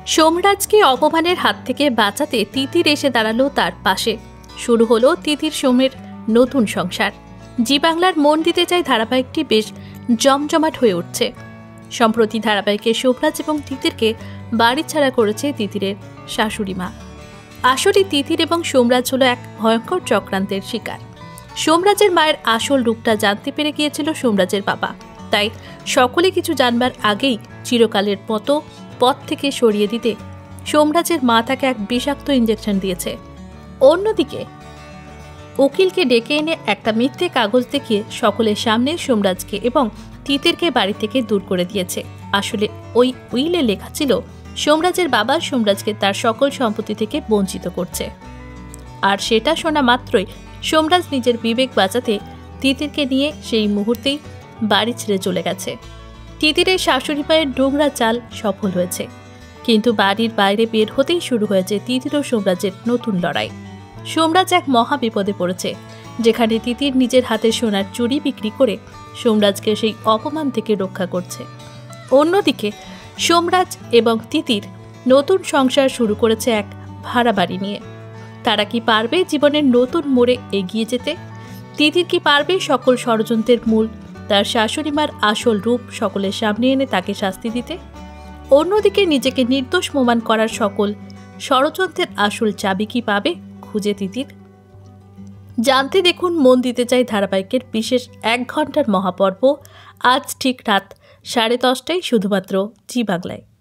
সোমরাজকে অপমানের হাত থেকে বাঁচাতে তিতির এসে দাঁড়ালো তার পাশে। শুরু হলো তিতির সোমের নতুন সংসার। জি বাংলার মন দিতে চাই ধারাবাহিকটি বেশ জমজমাট হয়ে উঠছে। সম্প্রতি ধারাবাহিকে সোমরাজ এবং তিতিরকে বাড়ি ছাড়া করেছে তিতিরের শাশুড়ি মা। আসলে তিতির এবং সোমরাজ হলো এক ভয়ঙ্কর চক্রান্তের শিকার। সোমরাজের মায়ের আসল রূপটা জানতে পেরে গিয়েছিল সোমরাজের বাবা, তাই সকলে কিছু জানবার আগেই চিরকালের মতো পথ থেকে সরিয়ে দিতে সোমরাজের মা তাকে এক বিষাক্ত ইঞ্জেকশন দিয়েছে। অন্যদিকে উকিলকে ডেকে এনে একটা মিথ্যে কাগজ দেখিয়ে সকলের সামনে সোমরাজকে এবং তিতিরকে বাড়ি থেকে দূর করে দিয়েছে। আসলে ওই উইলে লেখা ছিল সোমরাজের বাবা সোমরাজকে তার সকল সম্পত্তি থেকে বঞ্চিত করছে। আর সেটা শোনা মাত্রই সোমরাজ নিজের বিবেক বাঁচাতে তিতিরকে নিয়ে সেই মুহূর্তেই বাড়ি ছেড়ে চলে গেছে। তিতিরের শাশুড়ি মায়ের নোংরা চাল সফল হয়েছে, কিন্তু বাড়ির বাইরে বের হতেই শুরু হয়েছে তিতির ও সোমরাজের নতুন লড়াই। সোমরাজ এক মহা বিপদে পড়েছে, যেখানে তিতির নিজের হাতে সোনার চুড়ি বিক্রি করে সোমরাজকে সেই অপমান থেকে রক্ষা করছে। অন্যদিকে সোমরাজ এবং তিতির নতুন সংসার শুরু করেছে এক ভাড়া বাড়ি নিয়ে। তারা কি পারবে জীবনের নতুন মোড়ে এগিয়ে যেতে? তিতির কি পারবে সকল ষড়যন্ত্রের মূল, তার শাশুড়ি মার আসল রূপ সকলের সামনে এনে তাকে শাস্তি দিতে? অন্যদিকে নিজেকে নির্দোষ প্রমাণ করার সকল ষড়যন্ত্রের আসল চাবি কি পাবে খুঁজে তিতির? জানতে দেখুন মন দিতে চাই ধারাবাহিকের বিশেষ 1 ঘন্টার মহাপর্ব, আজ ঠিক রাত 10:30টায় শুধুমাত্র জি বাংলায়।